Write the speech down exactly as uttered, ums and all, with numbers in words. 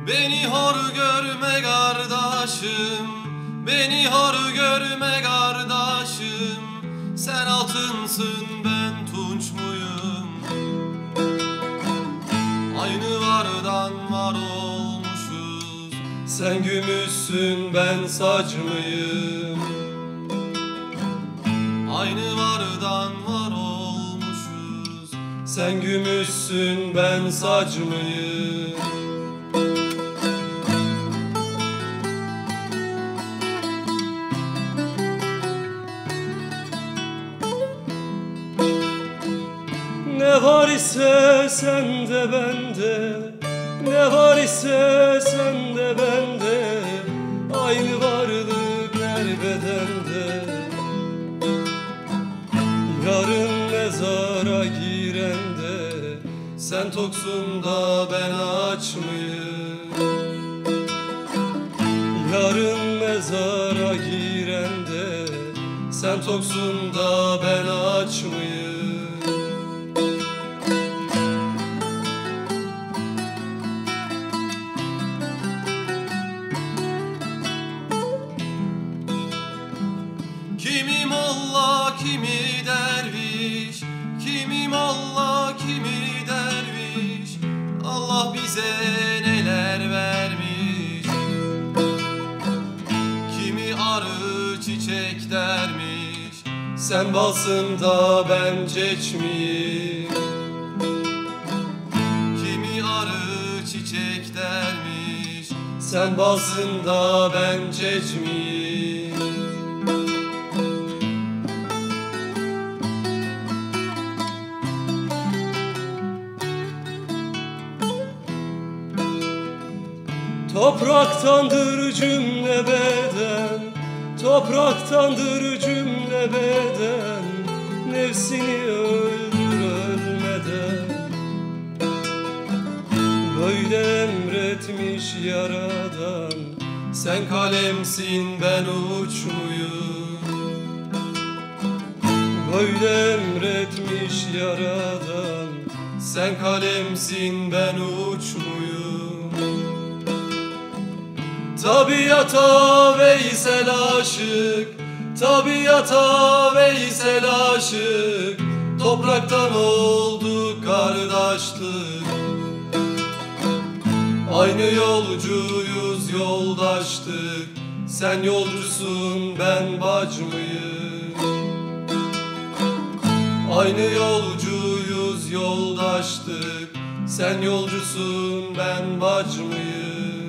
Beni hor görme kardeşim, beni hor görme kardeşim. Sen altınsın, ben tunç muyum? Aynı vardan var olmuşuz. Sen gümüşsün, ben saç mıyım? Aynı vardan var olmuşuz. Sen gümüşsün, ben saç mıyım? Ne var ise sende bende, ne var ise sende bende, aynı varlık her bedende. Yarın mezara girende, sen toksun da ben aç mıyım? Yarın mezara girende, sen toksun da ben aç mıyım? Kimi molla, kimi derviş, kimi molla, kimi derviş. Allah bize neler vermiş. Kimi arı çiçek dermiş, sen balsın da ben çeçmiyim. Kimi arı çiçek dermiş, sen balsın da ben çeçmiyim. Topraktandır cümle beden, topraktandır cümle beden. Nefsini öldür ölmeden. Böyle emretmiş yaradan. Sen kalemsin, ben uç muyum? Böyle emretmiş yaradan. Sen kalemsin, ben uç muyum? Tabiata Veysel aşık, tabiata Veysel aşık. Topraktan olduk kardeşlik. Aynı yolcuyuz, yoldaştık. Sen yolcusun, ben bacmıyım. Aynı yolcuyuz, yoldaştık. Sen yolcusun, ben bacmıyım.